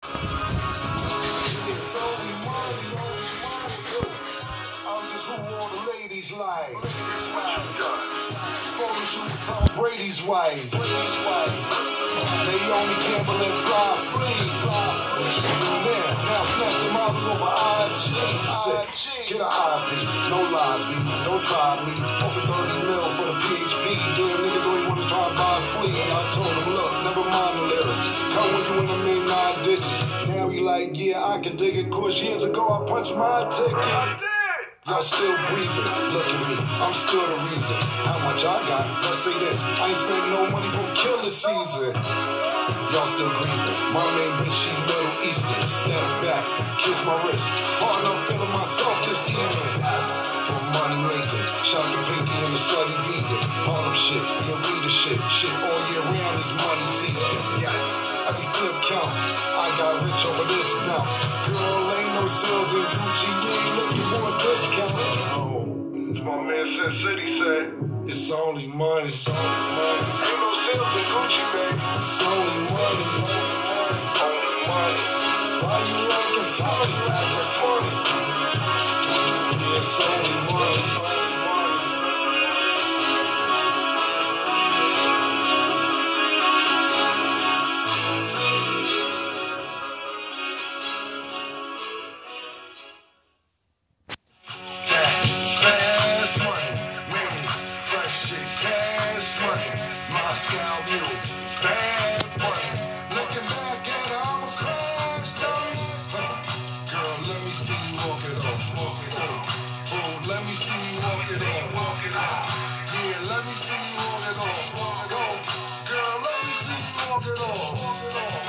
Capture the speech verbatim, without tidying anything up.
It's only money, only money. I'm just who all the ladies like. Photo shoot with Tom Brady's wife. Brady's wife. They only gamble and fly free. Now snap them out over I G. Get an I V, no lobby, don't try me. Over thirty mil for the P H P. Damn niggas only wanna try and buy a flea. I told them, look, never mind the lyrics. Come when you in the main nine digits. Now he like, yeah, I can dig it. Cause years ago I punched my ticket. Y'all still breathing, look at me, I'm still the reason. How much I got, let's say this, I ain't spent no money for killer season. Y'all still grieving, my main bitch, she Middle Eastern. Step back, kiss my wrist, hard enough feeling myself this evening. For money making, shout to Pinky and the Slutty Vegan. Harlem shit, yeah, we the shit, shit all year round is money season. Every flip counts, I got rich over this bounce. Girl, ain't no sales in Gucci, we ain't looking for a discount. Oh, my man Sin City said, it's only money, it's only money. Ain't no sales in Gucci, baby. It's only money, only money. Why you acting funny? Acting funny. Yeah, it's only money, it's only money. Let me see you walk it off, walk it off. Yeah, let me see you walk it off, walk it off. Girl, let me see you walk it off, walk it off.